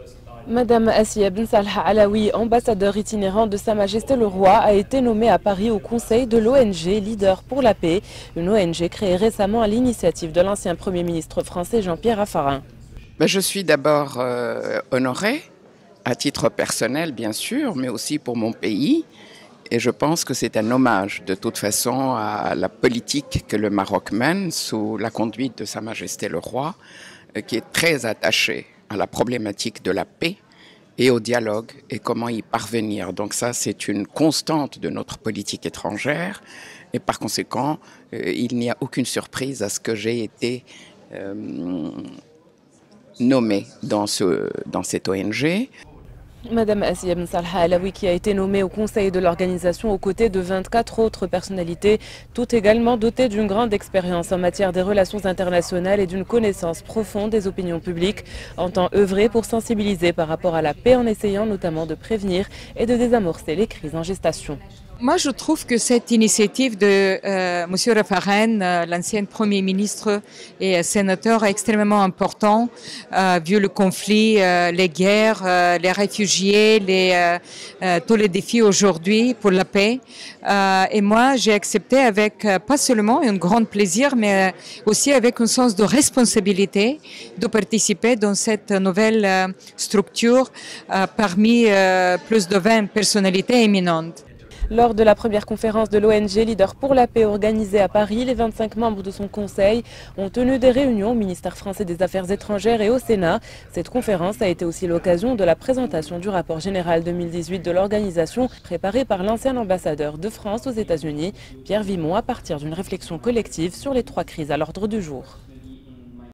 Madame Assia Ben Salah Alaoui, ambassadeur itinérant de Sa Majesté le Roi, a été nommée à Paris au conseil de l'ONG Leader pour la paix, une ONG créée récemment à l'initiative de l'ancien Premier ministre français Jean-Pierre Raffarin. Je suis d'abord honorée, à titre personnel bien sûr, mais aussi pour mon pays. Et je pense que c'est un hommage de toute façon à la politique que le Maroc mène sous la conduite de Sa Majesté le Roi, qui est très attaché à la problématique de la paix et au dialogue et comment y parvenir. Donc ça, c'est une constante de notre politique étrangère et par conséquent, il n'y a aucune surprise à ce que j'ai été nommée dans cette ONG. Madame Assia Ben Salah Alaoui, qui a été nommée au conseil de l'organisation aux côtés de 24 autres personnalités, toutes également dotées d'une grande expérience en matière des relations internationales et d'une connaissance profonde des opinions publiques, entend œuvrer pour sensibiliser par rapport à la paix en essayant notamment de prévenir et de désamorcer les crises en gestation. Moi, je trouve que cette initiative de M. Raffarin, l'ancien Premier ministre et sénateur, est extrêmement important, vu le conflit, les guerres, les réfugiés, tous les défis aujourd'hui pour la paix. Et moi, j'ai accepté avec pas seulement un grand plaisir, mais aussi avec un sens de responsabilité de participer dans cette nouvelle structure parmi plus de 20 personnalités éminentes. Lors de la première conférence de l'ONG Leader pour la paix organisée à Paris, les 25 membres de son conseil ont tenu des réunions au ministère français des Affaires étrangères et au Sénat. Cette conférence a été aussi l'occasion de la présentation du rapport général 2018 de l'organisation préparé par l'ancien ambassadeur de France aux États-Unis, Pierre Vimont, à partir d'une réflexion collective sur les 3 crises à l'ordre du jour.